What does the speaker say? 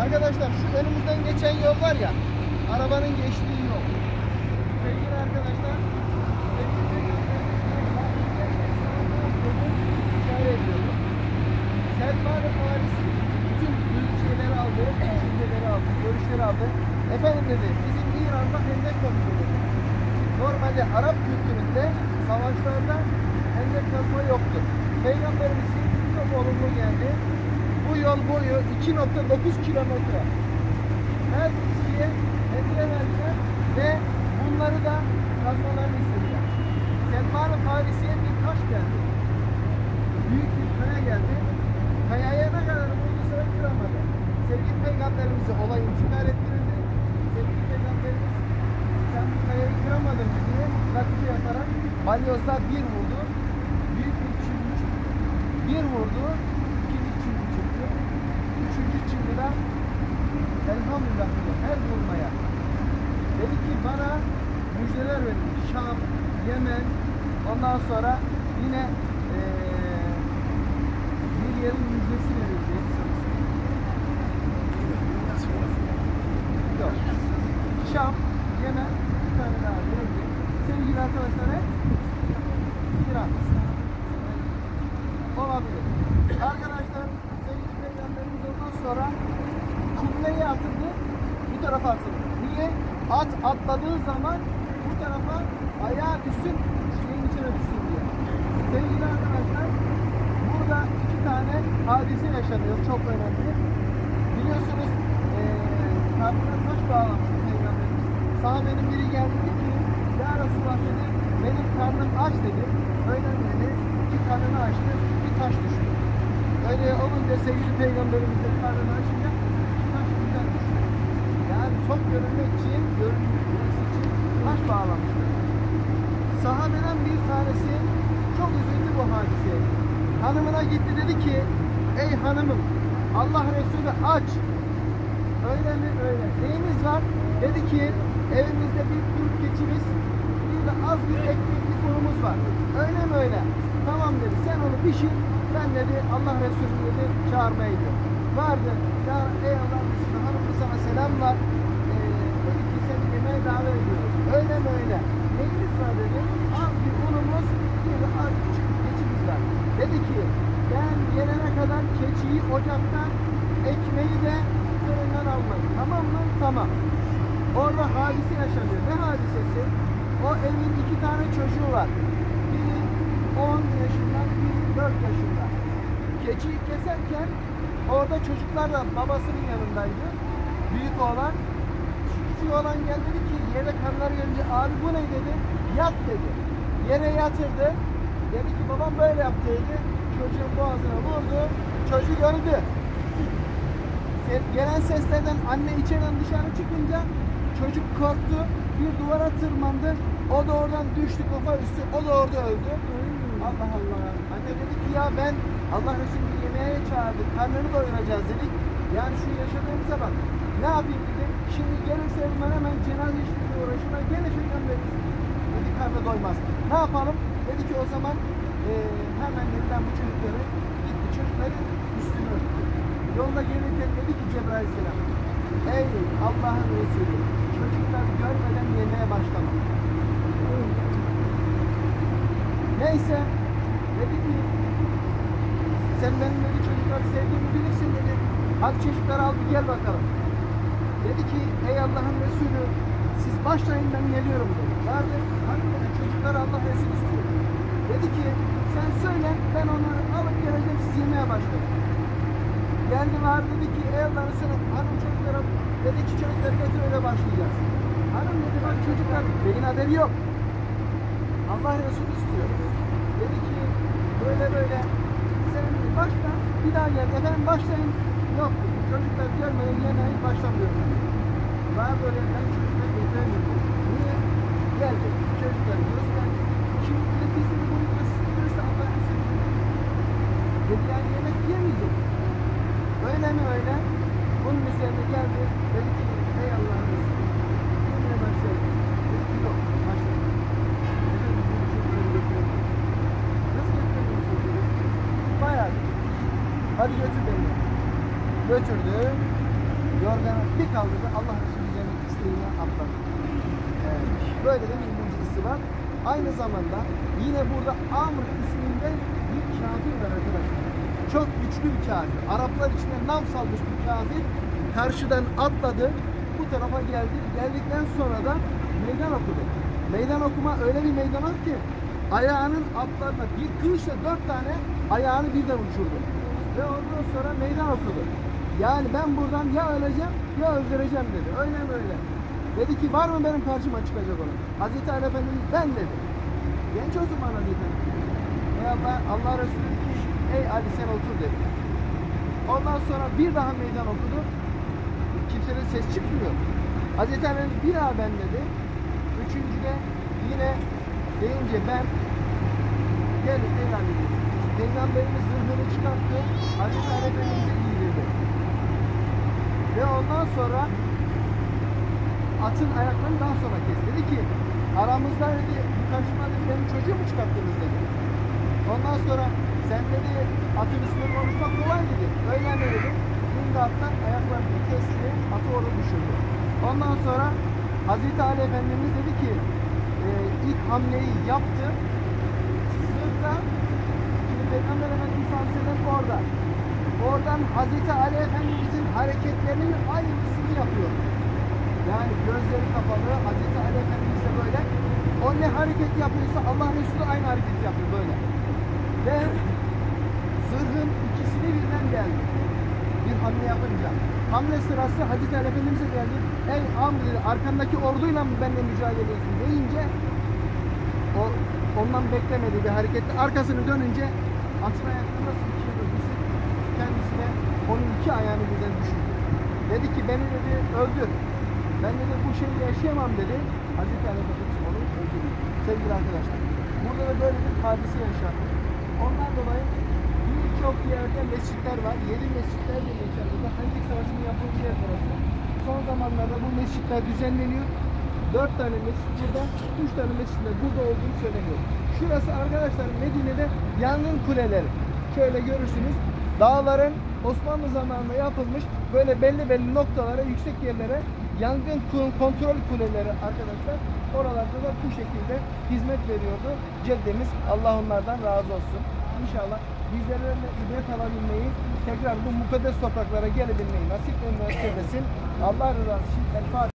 Arkadaşlar şu önümüzden geçen yol var ya, arabanın geçtiği yol. Sevgili arkadaşlar, Selman-ı Farisi bütün büyük şeyleri aldı, düşünceleri aldı, görüşleri aldı. Efendim dedi, bizim İran'da hendek kazma dedi. Normalde Arap kültüründe savaşlarda hendek kazma yoktu. Peygamberimizin çok olumlu geldi. Bu yol boyu 2,9 kilometre. Her kişiye hediye verdiler ve bunları da kazmalarını istediler. Selman-ı Farisi'ye bir taş geldi. Büyük bir kaya geldi. Kayaya ne kadar vurduysa kıramadı. Sevgili Peygamberimize olay intikal ettirildi. Sevgili Peygamberimiz sen bu kayayı kıramadın diye nakli yaparak balyozlar bir vurdu. Büyük bir çimdi çıktı. Bir vurdu. İkinci çimdi çıktı. Üçüncü çimdi de elhamdülillah her vurmaya. Dedi ki bana müjdeler verin. Şam, Yemen, ondan sonra yine bir yerin müjdesi verildi. Yok. Şam, Yemen, bir tane daha verildi. Sevgili arkadaşlar hep İran. Olabilir. Arkadaşlar sevgili Peygamberimiz ondan sonra kıbleye atıldı, bu tarafa atıldı. Niye? At atladığı zaman bu tarafa ayağı düşsün, şeyin içine düşsün diye. Sevgili arkadaşlar, burada iki tane hadise yaşanıyor, çok önemli. Biliyorsunuz, karnına taş bağlamıştı Peygamberimiz. Sahabenin biri geldi dedi ki, ya Resulullah dedi, benim karnım aç dedi. Öyle dedi, iki karnını açtı, bir taş düştü. Öyle olunca sevgili Peygamberimizin karnını açınca iki taş birden düştü. Yani çok görünmek için, görünmesi için taş bağlamıştı. Sahabeden bir tanesi çok üzüldü bu hadiseye. Hanımına gitti dedi ki, ey hanımım, Allah Resulü aç. Öyle mi? Öyle. Neyimiz var? Dedi ki, evimizde bir kuyruk keçimiz, bir de az bir ekmeklik unumuz var. Öyle mi? Öyle. Tamam dedi, sen onu pişir, ben dedi Allah Resulü dedi çağırmaya gidiyorum. Vardı, ya ey Allah Resulü, hanımı sana selam var. Dedi ki seni yemeğe davet ediyoruz. Öyle mi? Öyle. Neyimiz var dedi, az bir unumuz, bir de az küçük bir keçimiz var. Dedi ki, ben gelene kadar keçiyi ocaktan, ekmeği de fırından almayın. Tamam mı? Tamam. Orada hadise yaşanıyor. Ne hadisesi? O evin iki tane çocuğu var. Biri 10 yaşında, biri 4 yaşında. Keçiyi keserken orada çocuklar da babasının yanındaydı. Büyük oğlan. Küçük oğlan geldi dedi ki yere kanları gelince abi bu ne dedi? Yat dedi. Yere yatırdı. Dedi ki babam böyle yaptı dedi. Çocuğun boğazına vurdu. Çocuk öldü. Gelen seslerden anne içeriden dışarı çıkınca çocuk korktu. Bir duvara tırmandı. O da oradan düştü kafa üstü. O da orada öldü. Allah Allah. Anne dedi ki ya ben Allah Resulü yemeğe çağırdık. Karnını doyuracağız dedik. Yani şu yaşadığımıza bak. Ne yapayım dedim. Şimdi gelirse ben hemen cenaze işlemine uğraşına gene şeyden veririz. Dedi karnı doymaz. Ne yapalım? Dedi ki o zaman hemen dediler bu çocukları gitti. Çocukları üstünü örttü. Yolda gelirken dedi ki Cebrail Aleyhisselam, ey Allah'ın Resulü, çocuklar görmeden yemeye başlama. Neyse, dedi ki, sen benim dedi çocukları sevdiğimi bilirsin dedi. Hadi çocukları al bir gel bakalım. Dedi ki, ey Allah'ın Resulü, siz başlayın ben geliyorum dedi. Vardı, hadi dedi çocukları Allah Resulü istiyor. Dedi ki, sen söyle ben onları alıp geleceğim siz yemeye başlayın. Geldi var dedi ki ey Allah'ın Resulü hanım çocuklara dedi ki çocukları getir öyle başlayacağız. Hanım dedi bak çocuklar benim haberi yok. Allah Resulü istiyor. Dedi ki böyle böyle sen başla bir daha gel efendim başlayın. Yok çocuklar görmeden yemeğe başlamıyorum. Daha böyle ben çocuklar getiremiyorum. Niye? Geldi çocuklar gösterdi. Şimdi de bizim bunu gösterirse Allah Resulü dedi yani yemek yemeyecek. Öyle mi öyle? Bunun üzerine geldi. Dedi ki ey Allah'ın Resulü yemeye başlayalım. Dedi ki yok başlayalım. Nasıl yapıyorsun dedi. Bayağı dedi. Hadi götür beni. Götürdü. Yorganı bir kaldırdı. Allah Resulü cennet isteğine atladı. Böyle de bir mucizesi var. Aynı zamanda yine burada Amr isminde bir kafir var arkadaşlar. Çok güçlü bir kafir. Araplar içinde nam salmış bir kafir. Karşıdan atladı. Bu tarafa geldi. Geldikten sonra da meydan okudu. Meydan okuma öyle bir meydan okudu ki ayağının altlarına bir kılıçla 4 tane ayağını birden uçurdu. Ve ondan sonra meydan okudu. Yani ben buradan ya öleceğim ya öldüreceğim dedi. Öyle mi öyle? Dedi ki var mı benim karşıma çıkacak olan? Hazreti Ali Efendimiz ben dedi. Genç o zaman Hazreti Ali. Ey Allah Resulü dedi ki ey Ali sen otur dedi. Ondan sonra bir daha meydan okudu. Kimsenin ses çıkmıyor. Hazreti Ali bir daha ben dedi. Üçüncüde yine deyince ben gelin ilan edin. Peygamberimiz zırhını çıkarttı. Hazreti Ali Efendimiz'e giydirdi. Ve ondan sonra atın ayaklarını daha sonra kesti. Dedi ki aramızda dedi karşıma dedi benim çocuğu mu çıkarttınız dedi. Ondan sonra sen dedi atın üstüne konuşmak kolay dedi. Öyle mi dedi. Şimdi attan ayaklarını kesti. Atı orada düşürdü. Ondan sonra Hazreti Ali Efendimiz dedi ki ilk hamleyi yaptı. Zırhta şimdi Peygamber Efendimiz sallallahu orada. Oradan Hazreti Ali Efendimizin hareketlerinin aynısını yapıyor. Yani gözleri kapalı Hazreti Ali Efendimiz de böyle. O ne hareket yapıyorsa Allah Resulü aynı hareketi yapıyor böyle. Ve zırhın ikisini birden geldi. Bir hamle yapınca. Hamle sırası Hazreti Ali Efendimiz'e geldi. Ey Amr dedi arkandaki orduyla mı benimle mücadele ediyorsun deyince o ondan beklemediği bir harekette arkasını dönünce atın ayakları nasıl ikiye bölgesi kendisi de onun iki ayağını birden düşürdü. Dedi ki beni dedi öldür. Ben dedi bu şeyi yaşayamam dedi. Hazreti Ali Efendimiz onu öldürdü. Sevgili arkadaşlar. Burada da böyle bir hadise yaşandı. Ondan dolayı birçok yerde mescitler var. 7 mescitler de geçer burada. Hendek Savaşı'nın yapıldığı yer burası. Son zamanlarda bu mescitler düzenleniyor. 4 tane mescit burada, 3 tane mescitler burada olduğunu söyleniyor. Şurası arkadaşlar Medine'de yangın kuleleri. Şöyle görürsünüz. Dağların Osmanlı zamanında yapılmış böyle belli noktalara, yüksek yerlere yangın kontrol kuleleri arkadaşlar. Oralarda da bu şekilde hizmet veriyordu ceddemiz. Allah onlardan razı olsun. İnşallah bizlere de ibret alabilmeyi, tekrar bu mukaddes topraklara gelebilmeyi nasip ve müessir etsin. Allah rızası için